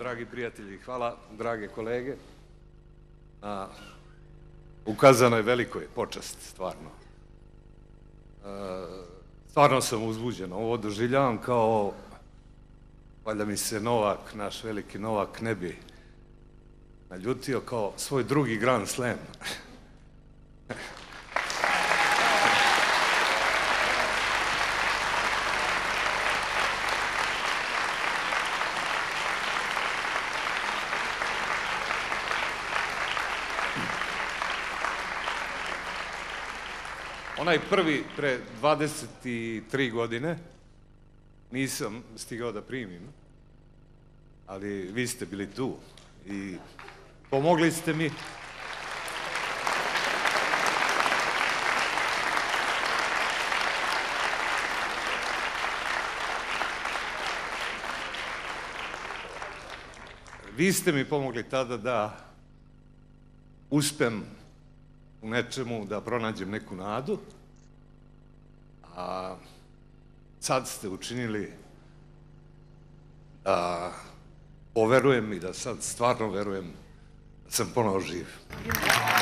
dragi prijatelji, hvala, drage kolege, na ukazanoj velikoj počasti, stvarno. Stvarno sam uzbuđen. Ovo doživljavam kao, valjda mi se Novak, naš veliki Novak, ne bi naljutio, kao svoj drugi Grand Slam. Onaj prvi pre 23 godine nisam stigao da primim, ali vi ste bili tu i pomogli ste mi. Vi ste mi pomogli tada da uspem u nečemu, da pronađem neku nadu, a sad ste učinili da poverujem i da sad stvarno verujem da sam ponovo živ.